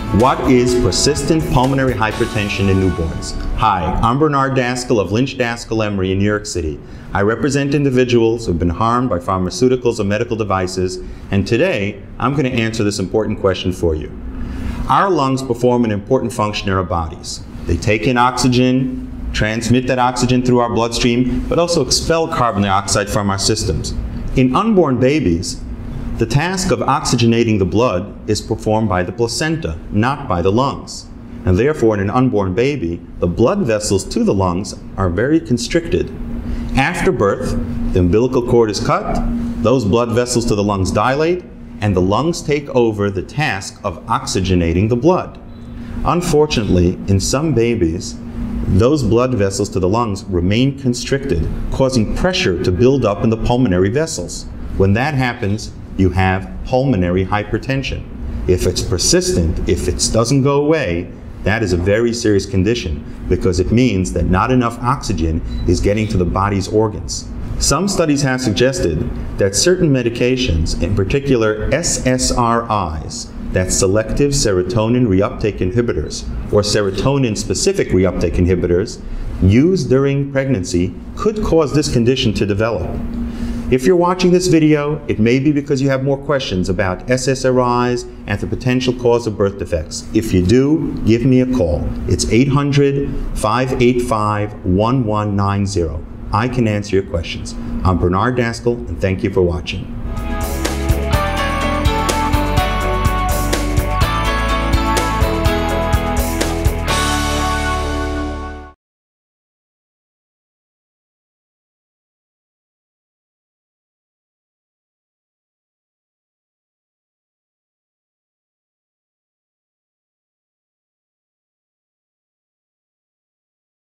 What is persistent pulmonary hypertension in newborns? Hi, I'm Bernard Daskal of Lynch, Daskal, Emery in New York City. I represent individuals who have been harmed by pharmaceuticals or medical devices, and today I'm going to answer this important question for you. Our lungs perform an important function in our bodies. They take in oxygen, transmit that oxygen through our bloodstream, but also expel carbon dioxide from our systems. In unborn babies, the task of oxygenating the blood is performed by the placenta, not by the lungs. And therefore, in an unborn baby, the blood vessels to the lungs are very constricted. After birth, the umbilical cord is cut, those blood vessels to the lungs dilate, and the lungs take over the task of oxygenating the blood. Unfortunately, in some babies, those blood vessels to the lungs remain constricted, causing pressure to build up in the pulmonary vessels. When that happens, you have pulmonary hypertension. If it's persistent, if it doesn't go away, that is a very serious condition because it means that not enough oxygen is getting to the body's organs. Some studies have suggested that certain medications, in particular SSRIs, that's selective serotonin reuptake inhibitors, or serotonin-specific reuptake inhibitors, used during pregnancy could cause this condition to develop. If you're watching this video, it may be because you have more questions about SSRIs and the potential cause of birth defects. If you do, give me a call. It's 800-585-1190. I can answer your questions. I'm Bernard Daskal, and thank you for watching.